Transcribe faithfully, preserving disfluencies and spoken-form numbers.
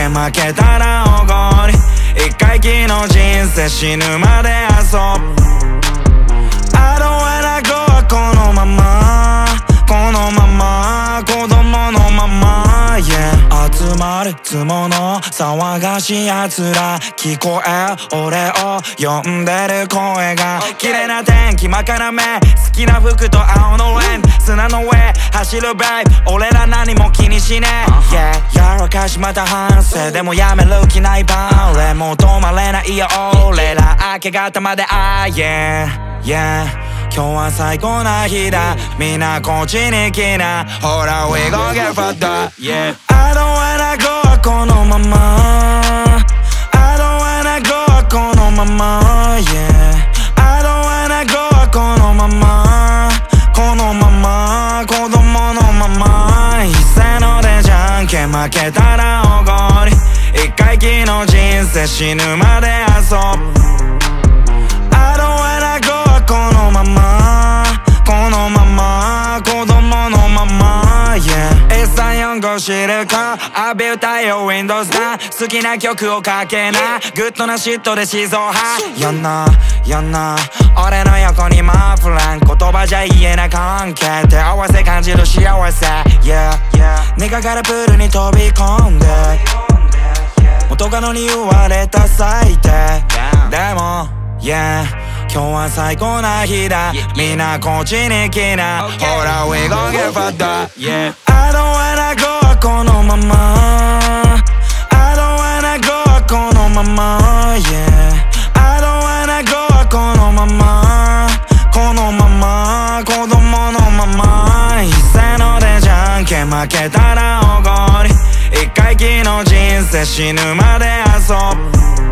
け負けたらおごり一回きの人生死ぬまで遊ぶ I don't wanna go このままこのまま子供のまま、yeah、集まるつもの騒がしいやつら聞こえ俺を呼んでる声が、okay. 綺麗な天気真っ赤な目好きな服と青のレン砂の上走るベイブ俺ら何も気にしねえ、yeah、やらかしまた反省でもやめる気ないバンレもう止まれないよ俺ら明け方まであ、yeah yeah 今日は最高な日だみんなこっちに来なほら We gon' get fucked up yeah I don't wanna go このまま I don't wanna go このまま yeah I don't wanna go このままこのまま子供のまま一斉のでじゃんけん負けたらおごり一回きの人生死ぬまで遊ぶI don't wanna go このままこのまま子供のまま yeah いちさんよんご知るか浴び歌よ Windows だ好きな曲をかけなグッドな嫉妬で思想派やんなやんな俺の横にマフラン言葉じゃ言えない関係手合わせ感じる幸せ yeah yeah ネガからプールに飛び込んで元カノに言われた最低でもyeah 今日は最高な日だみんなこっちに来なほら We gon' get fucked up yeah I don't wanna go このまま I don't wanna go このまま yeah I don't wanna go このままこのまま子供のまま一斉のでじゃんけん負けたらおごり一回きの人生死ぬまで遊ぶ